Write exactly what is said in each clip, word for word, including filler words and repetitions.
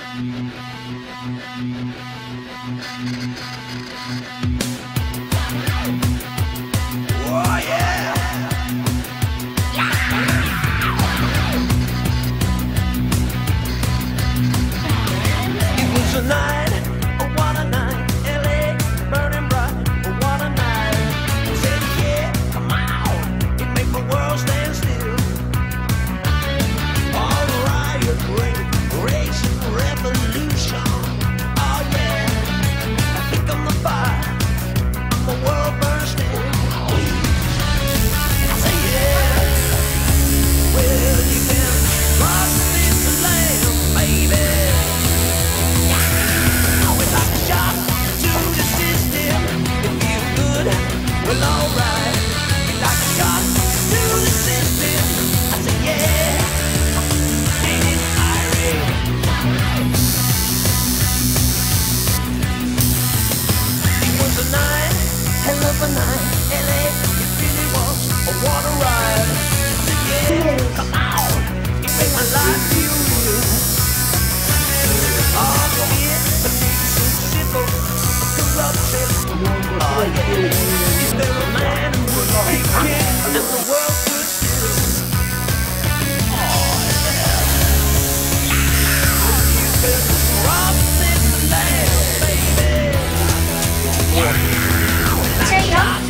Oh yeah! It was a night, oh what a night, L A burning bright, oh what a night. I said yeah, come on, it made my world stand still. All riot, rage, race, revolution. Oh yeah, pick up the fire, my world burns still. I say yeah, well you can cross this land, baby. Oh, it's like a shock to the system. It feels good, well alright. It's like a shock to the system. I say yeah. Night, hell of a night, L A, it really was a water ride. I said, yeah, come on, it made my life feel real. Oh, yeah, pollution, civil, corruption. Oh, yeah, is there a man who would keep king and the world stood still? Oh, yeah. You can rob this land, baby. There you go.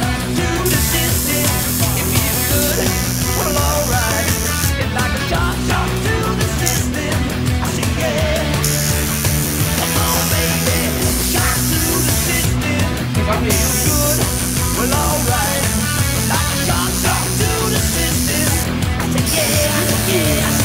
Well, alright, like a shot, shot to the system. I said, yeah, yeah.